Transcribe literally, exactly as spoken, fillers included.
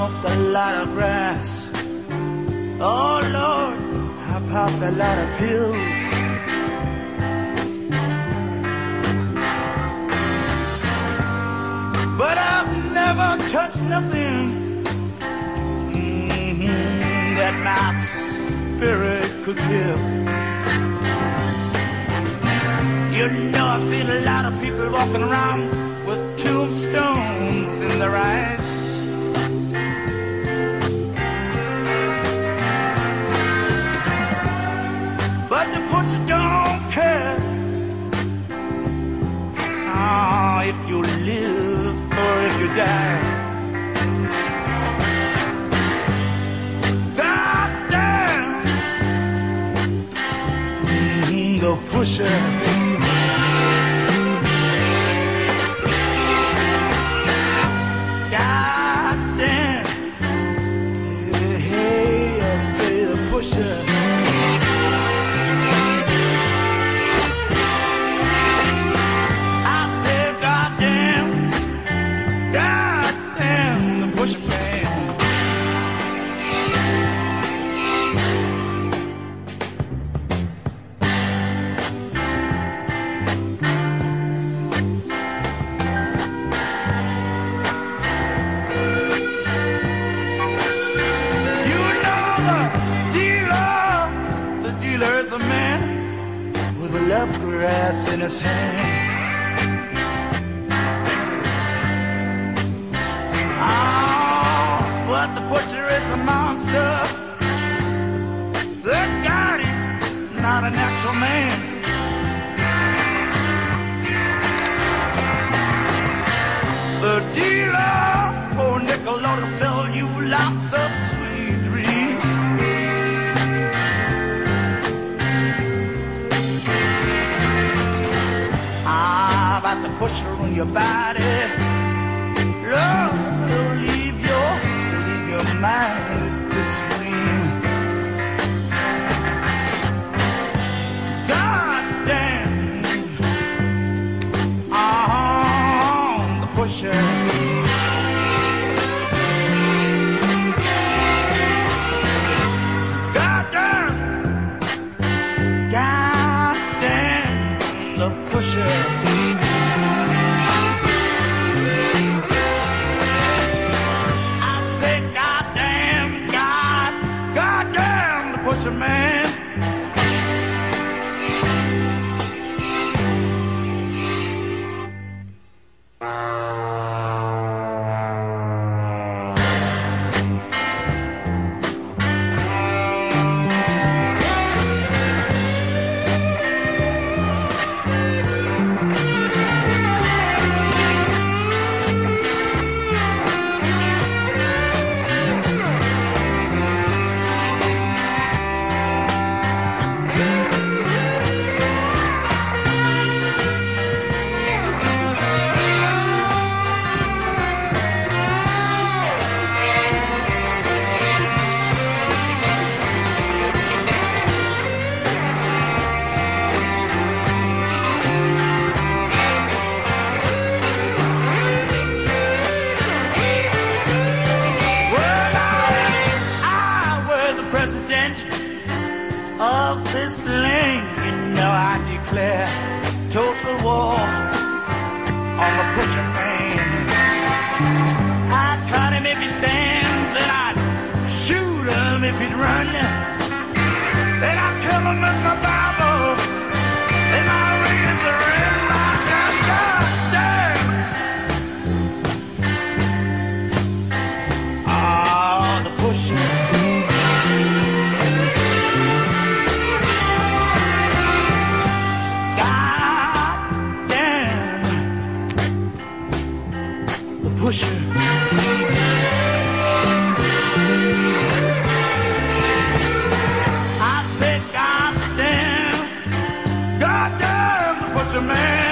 smoked a lot of grass. Oh Lord, I popped a lot of pills. But I've never touched nothing mm-hmm, that my spirit could kill. You know, I've seen a lot of people walking around with tombstones in their eyes. But the pusher don't care oh, if you live or if you die. God damn, mm, the pusher. Grass in his hand. Oh, but the butcher is a monster. That God is not a natural man. The dealer, oh nickel, ought to sell you lots of sweet dreams. About the pusher on your body, love will leave your, leave your mind to scream. God damn, oh, the pusher. God damn, God damn, the pusher. Man, of this land, you know I declare total war on the pusher man. I'd cut him if he stands, and I'd shoot him if he'd run. Then I'd kill him with my Bible and my razor and my gun. God damn! Ah, the pusher. Pusher. I said, God damn, God damn, the pusher man.